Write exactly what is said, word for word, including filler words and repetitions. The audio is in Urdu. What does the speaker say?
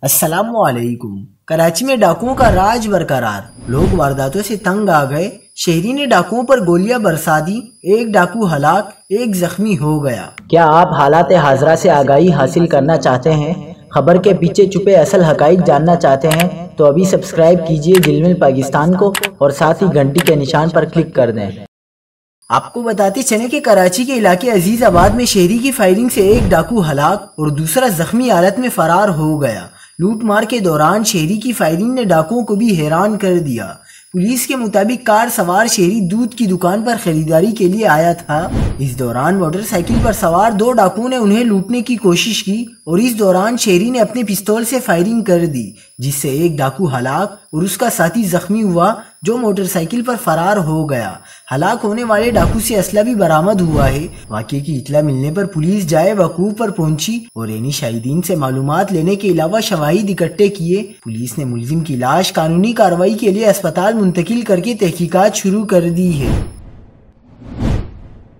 السلام علیکم۔ کراچی میں ڈاکوؤں کا راج برقرار، لوگ وارداتوں سے تنگ آ گئے۔ شہری نے ڈاکوؤں پر گولیاں برسا دی، ایک ڈاکو ہلاک، ایک زخمی ہو گیا۔ کیا آپ حالات حاضرہ سے آگاہی حاصل کرنا چاہتے ہیں؟ خبر کے پیچھے چھپے اصل حقائق جاننا چاہتے ہیں تو ابھی سبسکرائب کیجئے جلمل پاکستان کو اور ساتھ ہی گھنٹی کے نشان پر کلک کر دیں۔ آپ کو بتاتے چلیں کہ کراچی کے علاقے عزیز آباد میں شہری کی فائرنگ سے ایک ڈاکو ہلاک اور دوسرا زخمی حالت میں فرار ہو گیا۔ لوٹ مار کے دوران شہری کی فائرنگ نے ڈاکوؤں کو بھی حیران کر دیا۔ پولیس کے مطابق کار سوار شہری دودھ کی دکان پر خریداری کے لیے آیا تھا۔ اس دوران موٹر سائیکل پر سوار دو ڈاکوؤں نے انہیں لوٹنے کی کوشش کی اور اس دوران شہری نے اپنے پستول سے فائرنگ کر دی، جس سے ایک ڈاکو ہلاک اور اس کا ساتھی زخمی ہوا جو موٹر سائیکل پر فرار ہو گیا۔ ہلاک ہونے والے ڈاکو سے اسلحہ بھی برآمد ہوا ہے۔ واقعے کی اطلاع ملنے پر پولیس جائے وقوع پر پہنچی اور عینی شاہدین سے معلومات لینے کے علاوہ شواہد اکٹھے کیے۔ پولیس نے ملزم کی لاش قانونی کارروائی کے لیے اسپتال منتقل کر کے تحقیقات شروع کر دی ہے۔